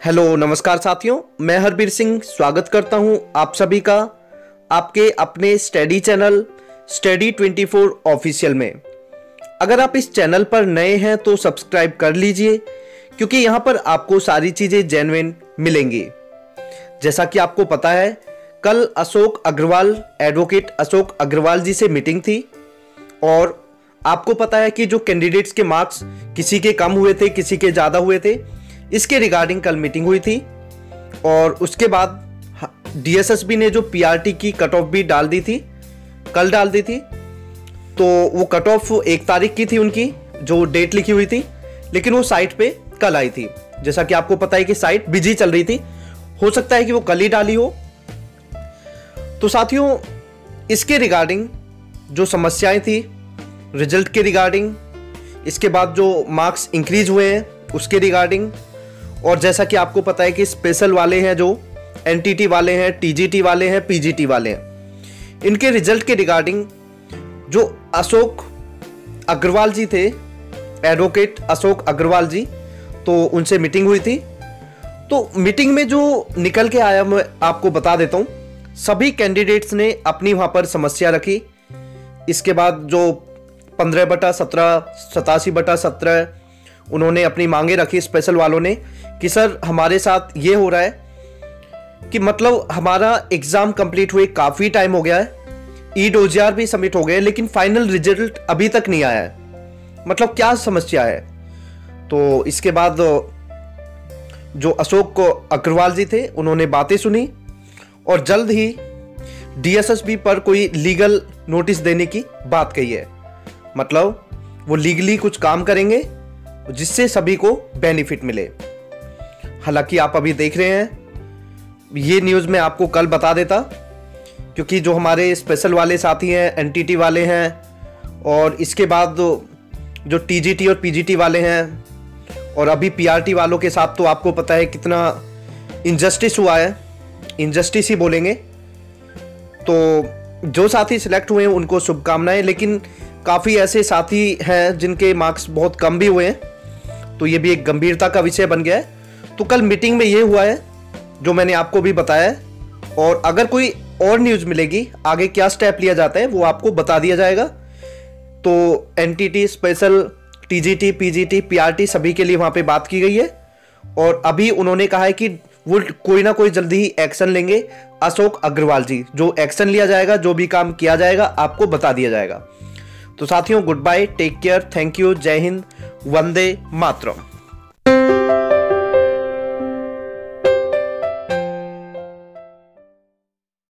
Hello नमस्कार साथियों, मैं हरबीर सिंह स्वागत करता हूं आप सभी का आपके अपने स्टडी चैनल स्टडी 24 ऑफिशियल में। अगर आप इस चैनल पर नए हैं तो सब्सक्राइब कर लीजिए, क्योंकि यहां पर आपको सारी चीज़ें जेन्युइन मिलेंगी। जैसा कि आपको पता है, कल अशोक अग्रवाल एडवोकेट अशोक अग्रवाल जी से मीटिंग थी और आपको पता है कि जो कैंडिडेट्स के मार्क्स किसी के कम हुए थे, किसी के ज़्यादा हुए थे, इसके रिगार्डिंग कल मीटिंग हुई थी। और उसके बाद डीएसएसबी ने जो पीआरटी की कट ऑफ भी डाल दी थी, कल डाल दी थी। तो वो कट ऑफ 1 तारीख की थी, उनकी जो डेट लिखी हुई थी, लेकिन वो साइट पे कल आई थी। जैसा कि आपको पता है कि साइट बिजी चल रही थी, हो सकता है कि वो कल ही डाली हो। तो साथियों, इसके रिगार्डिंग जो समस्याएं थी रिजल्ट के रिगार्डिंग, इसके बाद जो मार्क्स इंक्रीज हुए हैं उसके रिगार्डिंग, और जैसा कि आपको पता है कि स्पेशल वाले हैं, जो एनटीटी वाले हैं, टीजीटी वाले हैं, पीजीटी वाले हैं, इनके रिजल्ट के रिगार्डिंग जो अशोक अग्रवाल जी थे, एडवोकेट अशोक अग्रवाल जी, तो उनसे मीटिंग हुई थी। तो मीटिंग में जो निकल के आया मैं आपको बता देता हूँ। सभी कैंडिडेट्स ने अपनी वहाँ पर समस्या रखी। इसके बाद जो 15/17, 87/17 उन्होंने अपनी मांगे रखी स्पेशल वालों ने कि सर हमारे साथ ये हो रहा है कि मतलब हमारा एग्ज़ाम कंप्लीट हुए काफ़ी टाइम हो गया है, ई-डोजियर भी सबमिट हो गए, लेकिन फाइनल रिजल्ट अभी तक नहीं आया है, मतलब क्या समस्या है। तो इसके बाद जो अशोक अग्रवाल जी थे उन्होंने बातें सुनी और जल्द ही डीएसएसबी पर कोई लीगल नोटिस देने की बात कही है। मतलब वो लीगली कुछ काम करेंगे जिससे सभी को बेनिफिट मिले। हालांकि आप अभी देख रहे हैं, ये न्यूज़ मैं आपको कल बता देता, क्योंकि जो हमारे स्पेशल वाले साथी हैं, एनटीटी वाले हैं, और इसके बाद जो टीजीटी और पीजीटी वाले हैं, और अभी पीआरटी वालों के साथ तो आपको पता है कितना इनजस्टिस हुआ है, इनजस्टिस ही बोलेंगे। तो जो साथी सिलेक्ट हुए हैं उनको शुभकामनाएं, लेकिन काफ़ी ऐसे साथी हैं जिनके मार्क्स बहुत कम भी हुए हैं, तो ये भी एक गंभीरता का विषय बन गया है। तो कल मीटिंग में ये हुआ है जो मैंने आपको भी बताया है, और अगर कोई और न्यूज़ मिलेगी, आगे क्या स्टेप लिया जाता है वो आपको बता दिया जाएगा। तो NTT, special, TGT, PGT, PRT सभी के लिए वहाँ पे बात की गई है, और अभी उन्होंने कहा है कि वो कोई ना कोई जल्दी ही एक्शन लेंगे अशोक अग्रवाल जी। जो एक्शन लिया जाएगा, जो भी काम किया जाएगा, आपको बता दिया जाएगा। तो साथियों, good bye, take care, thank you, जय हिंद, वंदे मातरम।